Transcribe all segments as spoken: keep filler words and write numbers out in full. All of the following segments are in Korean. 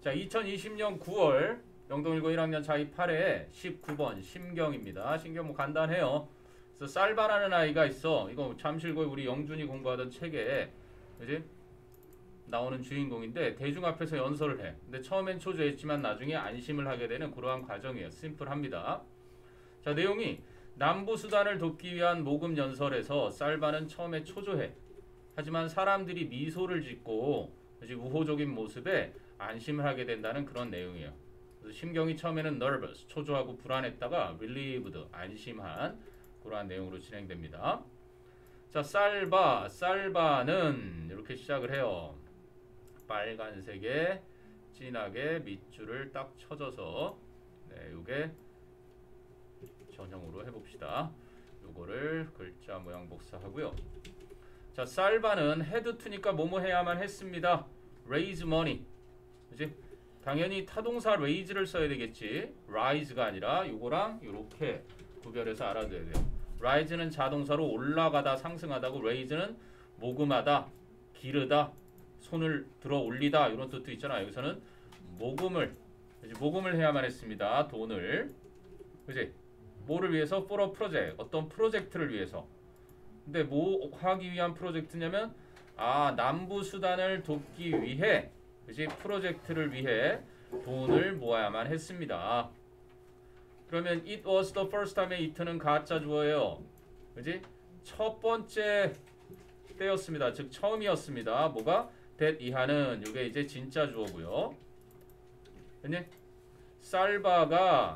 자, 이천이십 년 구월 영동일고 일 학년 자이 팔 회 십구 번 심경입니다. 심경 뭐 간단해요. 그래서 쌀바라는 아이가 있어. 이거 잠실고에 우리 영준이 공부하던 책에 그지? 나오는 주인공인데 대중 앞에서 연설을 해. 근데 처음엔 초조했지만 나중에 안심을 하게 되는 그러한 과정이에요. 심플합니다. 자, 내용이 남부 수단을 돕기 위한 모금 연설에서 쌀바는 처음에 초조해. 하지만 사람들이 미소를 짓고 우호적인 모습에 안심을 하게 된다는 그런 내용이에요. 그래서 심경이 처음에는 nervous, 초조하고 불안했다가 relieved, 안심한 그러한 내용으로 진행됩니다. 자, 쌀바, 쌀바는 이렇게 시작을 해요. 빨간색에 진하게 밑줄을 딱 쳐줘서 네, 요게 전형으로 해봅시다. 요거를 글자 모양 복사하고요. 자, 쌀바는 헤드 투니까 뭐뭐 해야만 했습니다. raise money. 그치? 당연히 타동사 raise를 써야 되겠지. rise가 아니라 요거랑 요렇게 구별해서 알아둬야 돼요. rise는 자동사로 올라가다, 상승하다고, raise는 모금하다, 기르다, 손을 들어 올리다 이런 뜻도 있잖아. 여기서는 모금을 그치? 모금을 해야만 했습니다. 돈을. 그치? 뭐를 위해서? for a project. 어떤 프로젝트를 위해서. 근데 뭐 하기 위한 프로젝트냐면 아, 남부 수단을 돕기 위해 그치? 프로젝트를 위해 돈을 모아야만 했습니다. 그러면 it was the first time의 it는 가짜 주어예요. 그치? 첫 번째 때였습니다. 즉 처음이었습니다. 뭐가? that 이하는 이게 이제 진짜 주어고요. 됐니? 쌀바가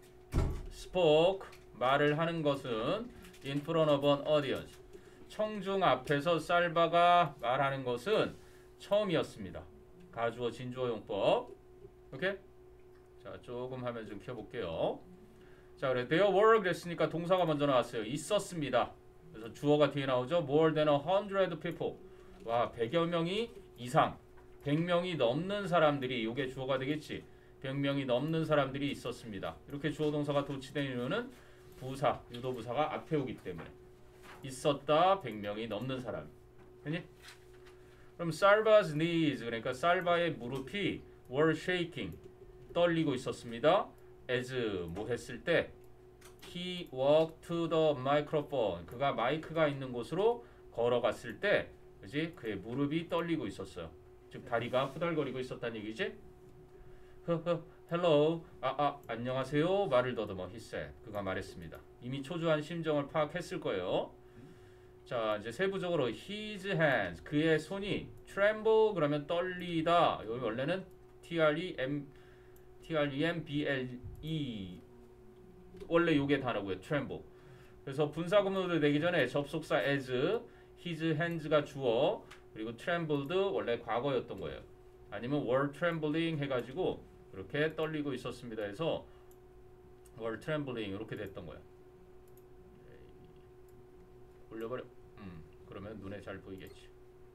spoke 말을 하는 것은 in front of an audience. 청중 앞에서 쌀바가 말하는 것은 처음이었습니다. 가주어 진주어 용법. 오케이? 자, 조금 화면 좀 켜볼게요. 자, 그래 there were 그랬으니까 동사가 먼저 나왔어요. 있었습니다. 그래서 주어가 뒤에 나오죠. more than a hundred people. 와, 백여 명이 이상, 백 명이 넘는 사람들이, 이게 주어가 되겠지. 백 명이 넘는 사람들이 있었습니다. 이렇게 주어 동사가 도치된 이유는 부사, 유도부사가 앞에 오기 때문에. 있었다, 백 명이 넘는 사람. 됐니? 그럼 쌀바's knees, 그러니까 쌀바의 무릎이 were shaking, 떨리고 있었습니다. as 뭐 했을 때 he walked to the microphone, 그가 마이크가 있는 곳으로 걸어갔을 때 그지? 그의 무릎이 떨리고 있었어요. 즉 다리가 후달거리고 있었다는 얘기지? 허허, hello, 아, 아, 안녕하세요. 말을 더듬어 he said, 그가 말했습니다. 이미 초조한 심정을 파악했을 거예요. 자, 이제 세부적으로 his hands, 그의 손이 tremble 그러면 떨리다. 여기 원래는 trem tremble 원래 요게 단어고요. tremble. 그래서 분사구문으로 되기 전에 접속사 as, his hands가 주어, 그리고 trembled 원래 과거였던 거예요. 아니면 were trembling 해가지고 이렇게 떨리고 있었습니다 해서 were trembling 이렇게 됐던 거예요. 올려버려. 음, 그러면 눈에 잘 보이겠지.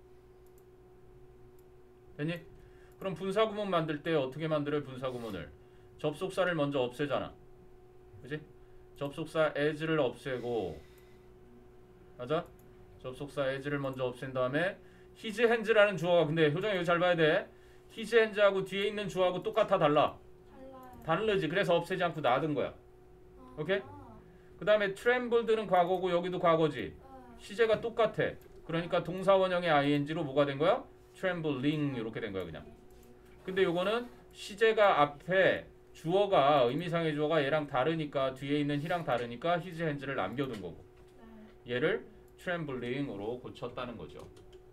됐니? 그럼 분사구문 만들 때 어떻게 만들어요? 분사구문을 접속사를 먼저 없애잖아. 그치? 접속사 as를 없애고, 맞아? 접속사 as를 먼저 없앤 다음에 his hands라는 주어가, 근데 효정이 여기 잘 봐야 돼. his hands하고 뒤에 있는 주어하고 똑같아, 달라? 달라요. 다르지. 그래서 없애지 않고 놔둔 거야. 아, 오케이? 그 다음에 trembled는 과거고 여기도 과거지. 아, 시제가 똑같아. 그러니까 동사원형의 ing로 뭐가 된 거야? trembling 이렇게 된 거야 그냥. 근데 요거는 시제가 앞에 주어가, 의미상의 주어가 얘랑 다르니까, 뒤에 있는 he랑 다르니까 his hands를 남겨둔 거고 네. 얘를 trembling으로 고쳤다는 거죠.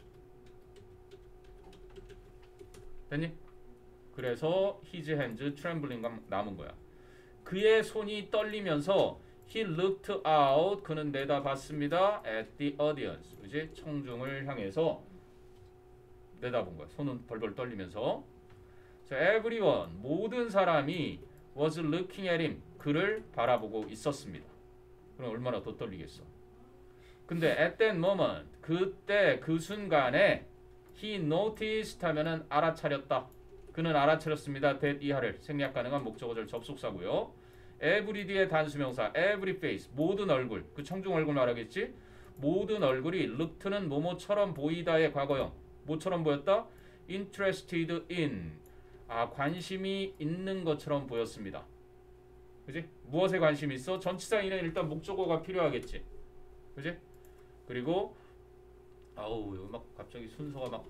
됐니? 그래서 his hands trembling가 남은 거야. 그의 손이 떨리면서 he looked out, 그는 내다봤습니다. at the audience, 그지? 청중을 향해서 내다본 거야. 손은 벌벌 떨리면서. 자, everyone, 모든 사람이 was looking at him, 그를 바라보고 있었습니다. 그럼 얼마나 더 떨리겠어. 근데 at that moment, 그때 그 순간에 he noticed 하면은 알아차렸다. 그는 알아차렸습니다. that 이하를 생략 가능한 목적어절 접속사고요. every 뒤에 단수명사 every face, 모든 얼굴, 그 청중 얼굴 말하겠지? 모든 얼굴이 looked는 뭐뭐처럼 보이다의 과거형. 뭐처럼 보였다? interested in, 아 관심이 있는 것처럼 보였습니다. 그지? 무엇에 관심이 있어? 전치사인은 일단 목적어가 필요하겠지. 그지? 그리고 아우 여기 막 갑자기 순서가 막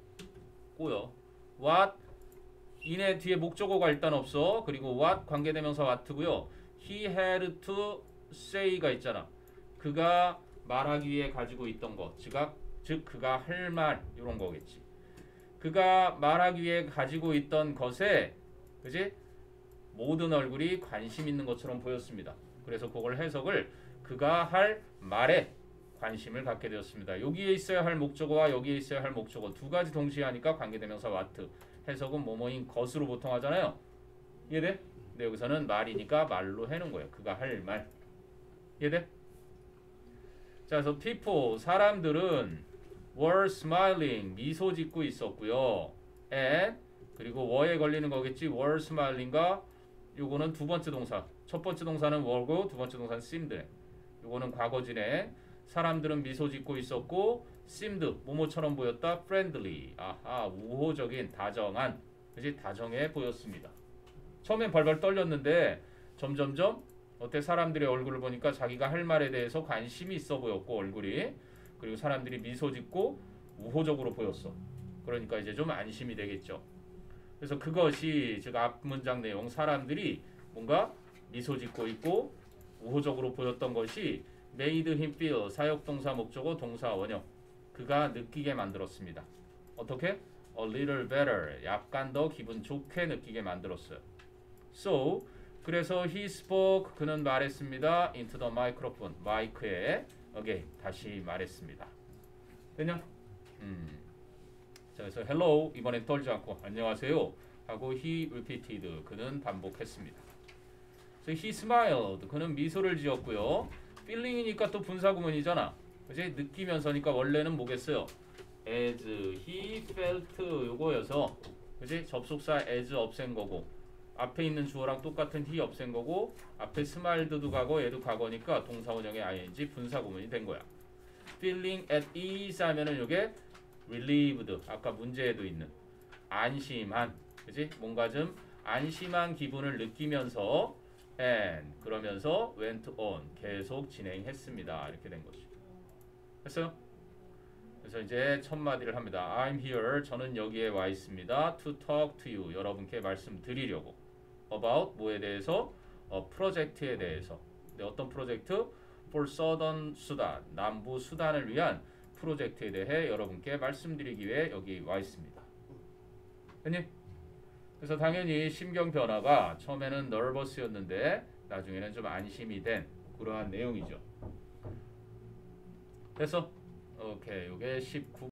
꼬여. What 인의 뒤에 목적어가 일단 없어. 그리고 what 관계대명사 what고요. He had to say가 있잖아. 그가 말하기 위해 가지고 있던 것, 즉, 즉 그가 할 말 이런 거겠지. 그가 말하기 위해 가지고 있던 것에, 그지? 모든 얼굴이 관심 있는 것처럼 보였습니다. 그래서 그걸 해석을 그가 할 말에 관심을 갖게 되었습니다. 여기에 있어야 할 목적어와 여기에 있어야 할 목적어 두 가지 동시에 하니까 관계대명사 what. 해석은 뭐뭐인 것으로 보통 하잖아요. 이해돼? 근데 여기서는 말이니까 말로 해놓은 거예요. 그가 할 말. 이해돼? 자, 그래서 people 사람들은 were smiling 미소 짓고 있었고요. and 그리고 were에 걸리는 거겠지. were smiling과 요거는 두 번째 동사. 첫 번째 동사는 were고 두 번째 동사는 seemed. 요거는 과거진에 사람들은 미소 짓고 있었고 seemed 뭐뭐처럼 보였다. friendly 아하 우호적인 다정한 그지 다정해 보였습니다. 처음엔 벌벌 떨렸는데 점점점 어때 사람들의 얼굴을 보니까 자기가 할 말에 대해서 관심이 있어 보였고 얼굴이 그리고 사람들이 미소 짓고 우호적으로 보였어. 그러니까 이제 좀 안심이 되겠죠. 그래서 그것이 즉 앞 문장 내용 사람들이 뭔가 미소 짓고 있고 우호적으로 보였던 것이 made him feel 사역동사 목적어 동사 원형 그가 느끼게 만들었습니다. 어떻게? A little better 약간 더 기분 좋게 느끼게 만들었어요. So 그래서 he spoke 그는 말했습니다. into the microphone 마이크에 again 다시 말했습니다. 됐냐? 음. 자 그래서 hello 이번엔 떨지 않고 안녕하세요 하고 he repeated 그는 반복했습니다. 그래서 he smiled 그는 미소를 지었고요. feeling이니까 또 분사구문이잖아. 그지? 느끼면서니까 원래는 뭐겠어요? as he felt 요거여서 그지? 접속사 as 없앤 거고 앞에 있는 주어랑 똑같은 he 없앤 거고 앞에 smiled도 가고 얘도 과거니까 동사 원형의 ing 분사구문이 된 거야. feeling at ease 하면은 요게 relieved 아까 문제에도 있는 안심한 그지? 뭔가 좀 안심한 기분을 느끼면서 and 그러면서 went on 계속 진행했습니다. 이렇게 된 것이. 됐어요? 그래서 이제 첫 마디를 합니다. I'm here. 저는 여기에 와 있습니다. To talk to you. 여러분께 말씀드리려고. About 뭐에 대해서? 어, 프로젝트에 대해서. 네, 어떤 프로젝트? For Southern Sudan. 남부 수단을 위한 프로젝트에 대해 여러분께 말씀드리기 위해 여기 와 있습니다. 됐니? 그래서 당연히 심경 변화가 처음에는 nervous였는데 나중에는 좀 안심이 된 그러한 내용이죠. 됐어? 오케이. 이게 십구